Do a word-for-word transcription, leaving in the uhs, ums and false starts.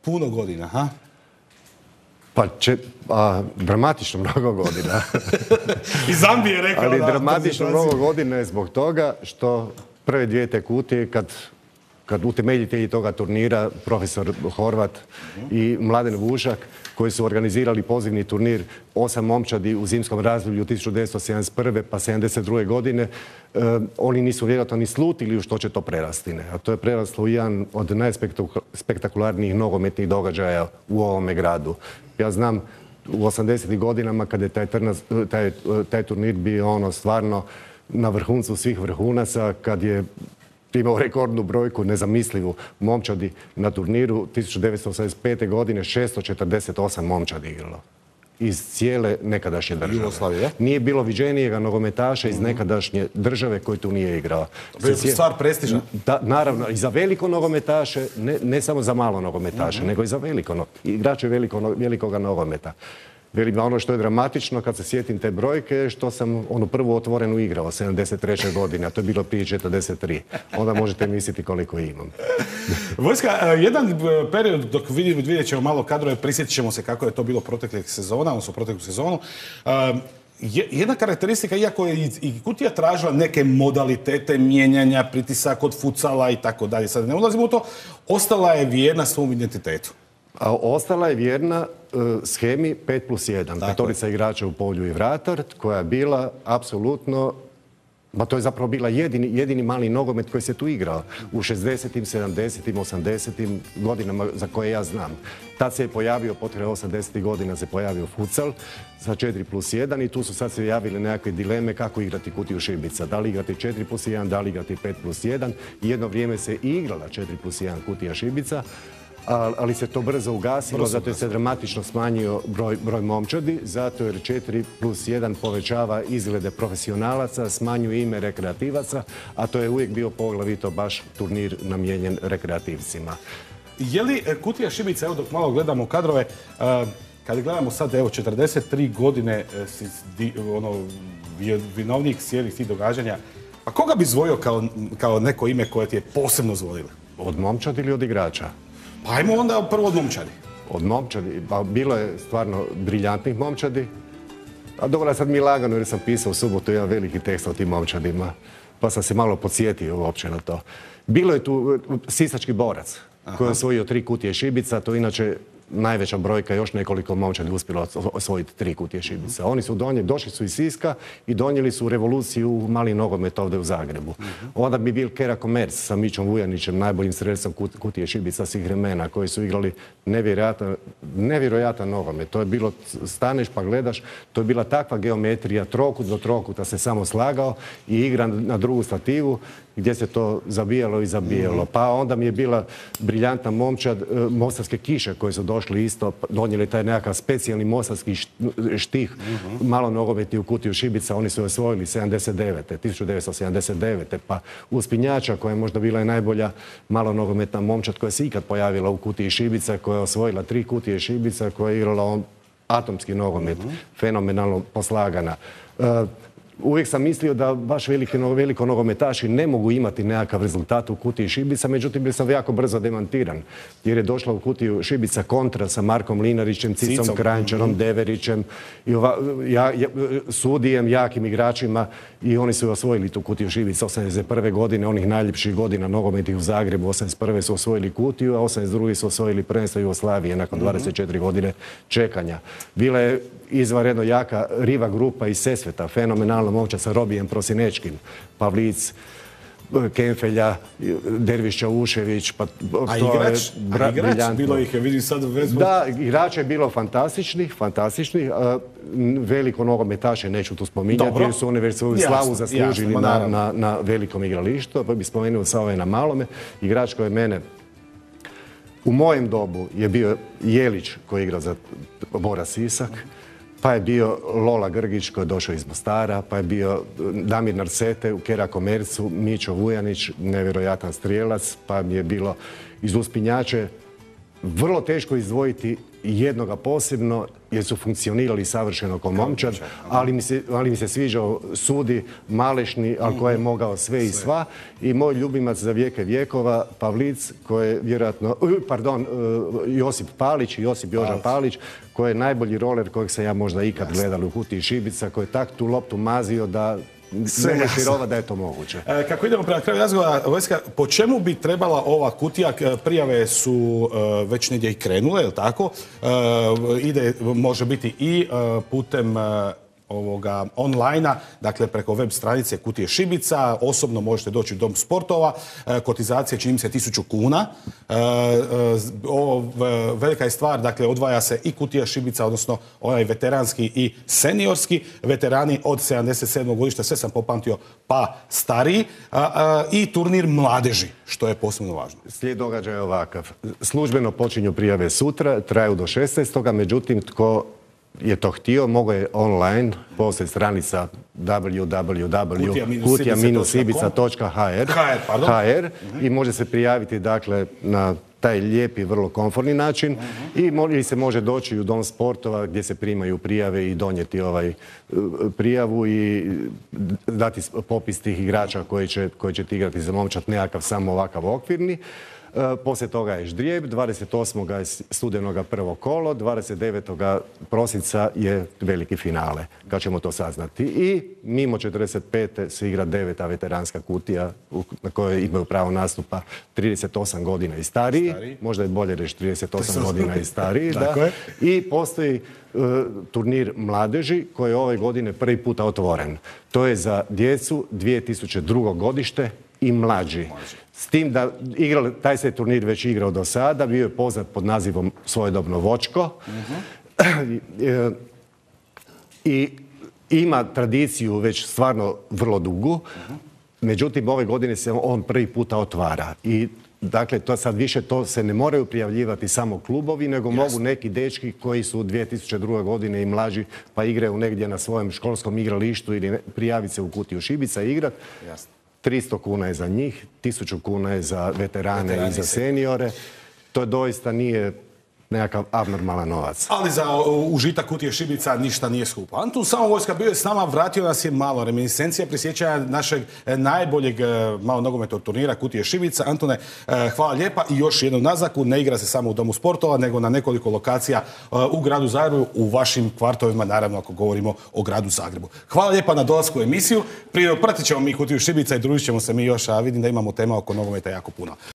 puno godina, ha? Pa, če, a, dramatično mnogo godina. Iz Zambije rekao. Ali da, dramatično mnogo godina je zbog toga što prve dvije te kutije, kad, kad utemeljitelji toga turnira, profesor Horvat i Mladen Vušak, koji su organizirali pozivni turnir osam momčadi u zimskom razdoblju tisuću devetsto sedamdeset prve pa sedamdeset druge godine, e, oni nisu vjerojatno ni slutili u što će to prerasti. Ne? A to je preraslo u jedan od najspektakularnijih nogometnih događaja u ovome gradu. Ja znam u osamdesetim godinama kada je taj, trnas, taj, taj turnir bio ono stvarno na vrhuncu svih vrhunaca, kad je imao rekordnu brojku, nezamislivu, momčadi na turniru. tisuću devetsto osamdeset pete. godine šesto četrdeset osam momčadi igralo. Iz cijele nekadašnje države. Nije bilo viđenijega nogometaša iz nekadašnje države koji tu nije igrao. Stvar prestižna. Da, naravno, i za veliko nogometaše, ne, ne samo za malo nogometaše, mm-hmm. nego i za veliko, igrače veliko, velikoga nogometa. Velim, ono što je dramatično kad se sjetim te brojke, što sam onu prvu otvorenu igrao sedamdeset treće. godine, a to je bilo prije četrdeset tri. Onda možete misliti koliko imam. Vojska, jedan period dok vidimo, vidjet ćemo malo kadrove, prisjetit ćemo se kako je to bilo proteklih sezona, odnosno proteklu sezonu. Jedna karakteristika, iako je i Kutija tražila neke modalitete mijenjanja, pritisak od futsala i tako dalje, sad ne ulazimo u to, ostala je vjerna svom identitetu. A ostala je vjerna uh, schemi pet plus jedan. Petorica igrača u polju i vratar, koja je bila apsolutno, ma to je zapravo bila jedini, jedini mali nogomet koji se tu igrao u šezdesetim, sedamdesetim, osamdesetim godinama za koje ja znam. Tad se je pojavio, potrebe osamdesetih godina se pojavio futsal za četiri plus jedan i tu su sad se javile nekakve dileme kako igrati Kutiju Šibica. Da li igrati četiri plus jedan, da li igrati pet plus jedan. Jedno vrijeme se i igrala četiri plus jedan Kutija Šibica, ali se to brzo ugasilo, zato je se dramatično smanjio broj, broj momčadi, zato jer četiri plus jedan povećava izglede profesionalaca, smanjuje ime rekreativaca, a to je uvijek bio poglavito baš turnir namijenjen rekreativcima. Je li Kutija Šibica, evo dok malo gledamo kadrove, kad gledamo sad, evo, četrdeset tri godine si ono, vinovnik cijelih tih događanja, a koga bi zvojio kao, kao neko ime koje ti je posebno zvolilo? Od momčadi ili od igrača? Pa ajmo onda prvo od momčadi. Od momčadi? Pa bilo je stvarno briljantnih momčadi. A dobro, sad mi je lagano jer sam pisao u subotu jedan veliki tekst o tim momčadima. Pa sam se malo podsjetio uopće na to. Bilo je tu sisački borac koji je osvojio tri Kutije Šibica. To inače najveća brojka, još nekoliko momčadi uspjelo osvojiti tri Kutije Šibica. Oni su donijeli, došli su iz Siska i donijeli su revoluciju u mali nogomet ovdje u Zagrebu. Onda bi bil Kera Komerc sa Mićom Vujanićem, najboljim strelcem Kutije Šibica svih vremena, koji su igrali nevjerojatan, nevjerojatan nogomet. To je bilo, staneš pa gledaš, to je bila takva geometrija, trokut do trokuta se samo slagao i igra na drugu stativu gdje se to zabijalo i zabijalo. Pa onda mi je bila briljantna momčad Mostarske kiše koje su došli isto, donijeli taj nekakav specijalni mostarski štih, malo nogometni u Kutiju Šibica, oni su osvojili sedamdeset devete. tisuću devetsto sedamdeset devete. Pa Uspinjača koja je možda bila i najbolja malo nogometna momčad koja se ikad pojavila u Kutiji Šibica, koja je osvojila tri Kutije Šibica, koja je igrala on atomski nogomet, fenomenalno poslagana. Uvijek sam mislio da baš veliki, veliko nogometaši ne mogu imati nekakav rezultat u Kutiji Šibica, međutim bio sam jako brzo demantiran. Jer je došla u Kutiju Šibica kontra sa Markom Linarićem, Cicom, Cicom. Kranjčarom, Deverićem, i ova, ja, ja, Sudijem, jakim igračima i oni su osvojili tu Kutiju Šibica osamdeset prve. godine, onih najljepših godina nogometnih u Zagrebu. osamdeset prve su osvojili Kutiju, a osamdeset druge su osvojili prvenstvo Jugoslavije nakon dvadeset četiri godine čekanja. Bila je izvanredno jaka Riva grupa iz Sesveta, fenomenalno momčad sa Robijem Prosinečkim, Pavlic, Kenfelja, Dervišća Ušević. Pa, a igrač? A igrač? Bilo ih je, vidim sad... Da, igrač je bilo fantastičnih, fantastičnih. Veliko nogometaše neću tu spominjati, jer su oni već svoju slavu zaslužili na, na, na velikom igralištu. Pa bih spomenuo sa ove na malome. Igrač koji je mene u mojem dobu je bio Jelić koji je igrao za Bora Sisak. Pa je bio Lola Grgić koji je došao iz Mostara, pa je bio Damir Narcete u Kera Komercu, Mićo Vujanić, nevjerojatan strijelac, pa mi je bilo iz Uspinjače vrlo teško izdvojiti jednoga posebno, jer su funkcionirali savršeno kao momčad, ali mi se, ali mi se sviđao Sudi, Malešni, ali koji je mogao sve i sva. I moj ljubimac za vijeke vijekova, Pavlic, koji je vjerojatno, pardon, Josip Palić, Josip Joža Palić, koji je najbolji roler kojeg sam ja možda ikad gledal u Kutiji Šibica, koji je tak tu loptu mazio da ne možeš vjerovati da je to moguće. E, kako idemo prema kraju razgovora, Vojska, po čemu bi trebala ova kutija? Prijave su e, već negdje i krenule, je li tako? E, ide, može biti i e, putem e, ovoga online-a, dakle preko web stranice Kutije Šibica, osobno možete doći u Dom sportova, e, kotizacija čini mi se tisuću kuna. E, e, ovo e, velika je stvar, dakle odvaja se i Kutija Šibica, odnosno onaj veteranski i seniorski, veterani od sedamdeset sedmog godišta, sve sam popamtio, pa stariji, a, a, i turnir mladeži, što je posebno važno. Slijed događaja je ovakav. Službeno počinju prijave sutra, traju do šesnaestoga međutim tko je to htio, mogo je online, postoji stranica w w w točka kutija šibica točka h r i može se prijaviti dakle na taj lijepi, vrlo komfortni način i ili se može doći u Dom sportova gdje se primaju prijave i donijeti ovaj prijavu i dati popis tih igrača koji će, koji će igrati za momčad, nekakav samo ovakav okvirni. Poslije toga je ždrijeb, dvadeset osmog studenoga prvo kolo, dvadeset devetog prosinca je veliki finale, kad ćemo to saznati. I mimo četrdeset pete se igra deveta veteranska kutija na kojoj imaju pravo nastupa trideset osam godina i stariji, stariji. Možda je bolje reći trideset osam godina i stariji. Da. I postoji uh, turnir mladeži koji je ove godine prvi puta otvoren. To je za djecu dvije tisuće drugo godište i mlađi. S tim da igrali, taj se turnir već igrao do sada, bio je poznat pod nazivom svojedobno Vočko. Uh-huh. I ima tradiciju već stvarno vrlo dugu. Uh-huh. Međutim, ove godine se on prvi puta otvara. I dakle, to sad više to se ne moraju prijavljivati samo klubovi, nego Jasne. mogu neki dečki koji su dvije tisuće druge godine i mlađi, pa igraju negdje na svojem školskom igralištu ili prijaviti se u Kutiju Šibica i igrat. Jasne. tristo kuna je za njih, tisuću kuna je za veterane, veterane i za seniore. To doista nije nekakav abnormalan novac. Ali za užitak Kutije Šibica ništa nije skupo. Antun Samo Vojska bio je s nama, vratio nas je malo reminiscencija, prisjećanja našeg najboljeg malo nogometnog turnira Kutije Šibica. Antune, hvala lijepa i još jednom naznaku, ne igra se samo u Domu sportova, nego na nekoliko lokacija u gradu Zagrebu, u vašim kvartovima, naravno ako govorimo o gradu Zagrebu. Hvala lijepa na dolasku u emisiju. Prije pratit ćemo mi Kutiju Šibica i družit ćemo se mi još, a vidim da imamo tema oko nogometa jako puno.